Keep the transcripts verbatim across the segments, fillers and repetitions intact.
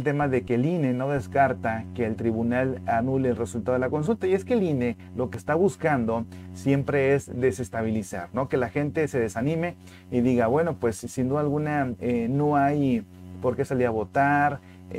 tema de que el I N E no descarta que el tribunal anule el resultado de la consulta, y es que el I N E lo que está buscando siempre es desestabilizar, ¿no? Que la gente se desanime y diga, bueno, pues sin duda alguna eh, no hay por qué salir a votar,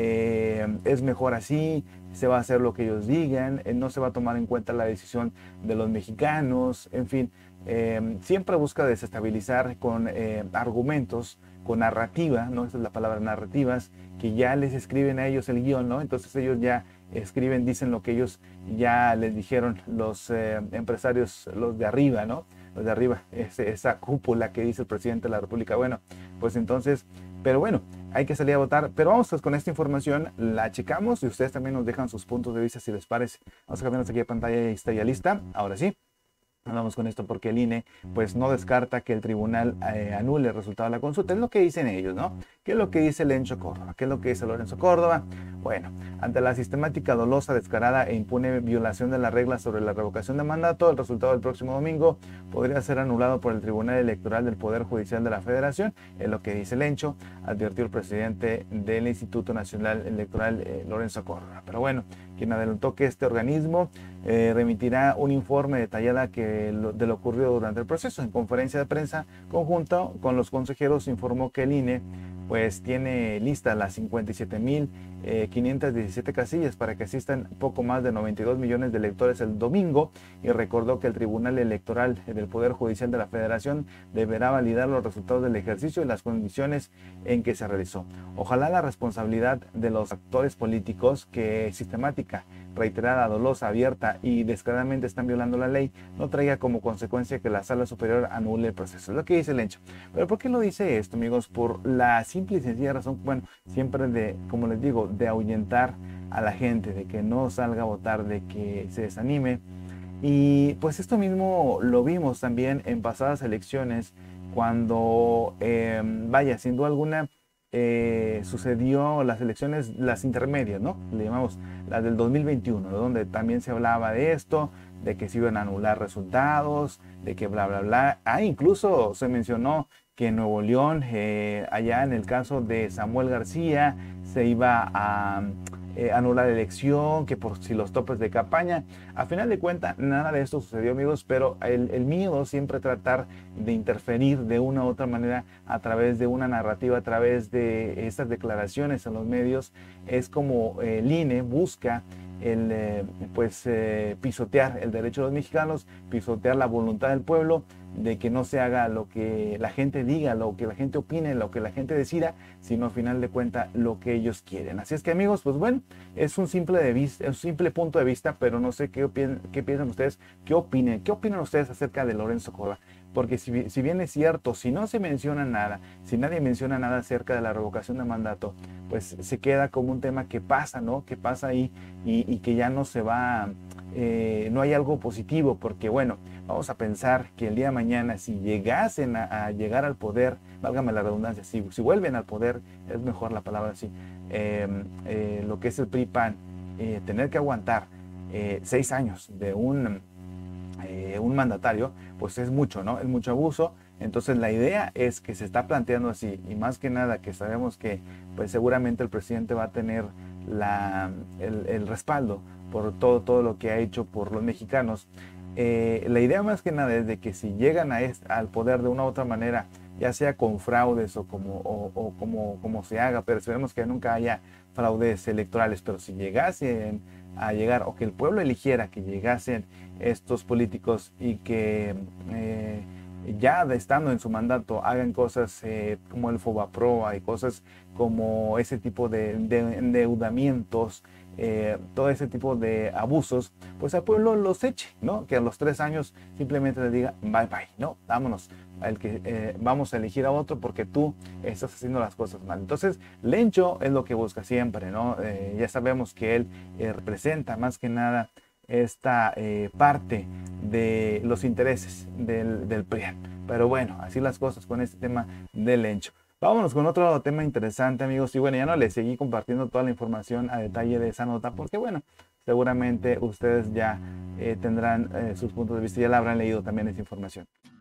eh, es mejor así, se va a hacer lo que ellos digan, eh, no se va a tomar en cuenta la decisión de los mexicanos, en fin, eh, siempre busca desestabilizar con eh, argumentos, con narrativa, ¿no? Esa es la palabra, narrativas, que ya les escriben a ellos el guión, ¿no? Entonces ellos ya escriben, dicen lo que ellos ya les dijeron los eh, empresarios, los de arriba, ¿no? Los de arriba, ese, esa cúpula que dice el presidente de la República. Bueno, pues entonces, pero bueno, hay que salir a votar. Pero vamos pues, con esta información, la checamos y ustedes también nos dejan sus puntos de vista si les parece. Vamos a cambiarnos aquí de pantalla y está ya lista. Ahora sí. Vamos con esto porque el I N E pues no descarta que el tribunal eh, anule el resultado de la consulta. Es lo que dicen ellos, ¿no? ¿Qué es lo que dice Lencho Córdoba? ¿Qué es lo que dice Lorenzo Córdoba? Bueno, ante la sistemática, dolosa, descarada e impune violación de las reglas sobre la revocación de mandato, el resultado del próximo domingo podría ser anulado por el Tribunal Electoral del Poder Judicial de la Federación. Es lo que dice Lencho, advirtió el presidente del Instituto Nacional Electoral, eh, Lorenzo Córdoba. Pero bueno, quien adelantó que este organismo eh, remitirá un informe detallado que lo, de lo ocurrido durante el proceso. En conferencia de prensa conjunta con los consejeros informó que el I N E pues tiene listas las cincuenta y siete mil quinientas diecisiete casillas para que asistan poco más de noventa y dos millones de electores el domingo, y recordó que el Tribunal Electoral del Poder Judicial de la Federación deberá validar los resultados del ejercicio y las condiciones en que se realizó. Ojalá la responsabilidad de los actores políticos que sistemática, reiterada, dolosa, abierta y descaradamente están violando la ley no traiga como consecuencia que la Sala Superior anule el proceso. Es lo que dice el Lencho. ¿Pero por qué lo dice esto, amigos? Por la simple y sencilla razón, bueno, siempre de, como les digo, de ahuyentar a la gente, de que no salga a votar, de que se desanime. Y pues esto mismo lo vimos también en pasadas elecciones, cuando, eh, vaya, sin duda alguna, eh, sucedió las elecciones, las intermedias, ¿no? Le llamamos las del dos mil veintiuno, ¿no? Donde también se hablaba de esto, de que se iban a anular resultados, de que bla, bla, bla. Ah, incluso se mencionó que en Nuevo León, eh, allá en el caso de Samuel García, se iba a eh, anular la elección, que por si los topes de campaña. A final de cuentas, nada de esto sucedió, amigos, pero el, el miedo siempre tratar de interferir de una u otra manera a través de una narrativa, a través de estas declaraciones en los medios, es como eh, el I N E busca el eh, pues eh, pisotear el derecho de los mexicanos, pisotear la voluntad del pueblo, de que no se haga lo que la gente diga, lo que la gente opine, lo que la gente decida, sino al final de cuentas lo que ellos quieren. Así es que, amigos, pues bueno, es un simple, de vista, es un simple punto de vista, pero no sé qué, opin qué piensan ustedes, qué opinen, qué opinan ustedes acerca de Lorenzo Córdoba. Porque si, si bien es cierto, si no se menciona nada, si nadie menciona nada acerca de la revocación de mandato, pues se queda como un tema que pasa, ¿no? Que pasa ahí y, y que ya no se va, eh, no hay algo positivo, porque bueno, vamos a pensar que el día de mañana, si llegasen a, a llegar al poder, válgame la redundancia, si, si vuelven al poder, es mejor la palabra así, eh, eh, lo que es el P R I-P A N, eh, tener que aguantar eh, seis años de un... Eh, un mandatario, pues es mucho, ¿no? Es mucho abuso. Entonces la idea es que se está planteando así, y más que nada que sabemos que pues seguramente el presidente va a tener la, el, el respaldo por todo, todo lo que ha hecho por los mexicanos. Eh, la idea más que nada es de que si llegan a este, al poder de una u otra manera, ya sea con fraudes o como, o, o como, como se haga, pero esperemos que nunca haya fraudes electorales, pero si llegasen a llegar, o que el pueblo eligiera que llegasen estos políticos y que eh, ya estando en su mandato hagan cosas eh, como el Fobaproa y cosas como ese tipo de, de endeudamientos, eh, todo ese tipo de abusos, pues al pueblo los eche, ¿no? Que a los tres años simplemente le diga bye bye, ¿no? Vámonos, el que, eh, vamos a elegir a otro porque tú estás haciendo las cosas mal. Entonces, Lencho es lo que busca siempre, ¿no? Eh, ya sabemos que él eh, representa más que nada esta eh, parte de los intereses del, del P R I A N. Pero bueno, así las cosas con este tema del Lencho. Vámonos con otro tema interesante, amigos. Y bueno, ya no les seguí compartiendo toda la información a detalle de esa nota, porque bueno, seguramente ustedes ya eh, tendrán eh, sus puntos de vista, ya la habrán leído también esa información.